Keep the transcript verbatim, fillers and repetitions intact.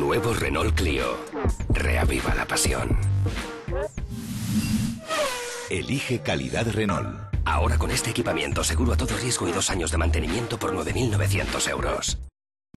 Nuevo Renault Clio. Reaviva la pasión. Elige calidad Renault. Ahora con este equipamiento, seguro a todo riesgo y dos años de mantenimiento por nueve mil novecientos euros.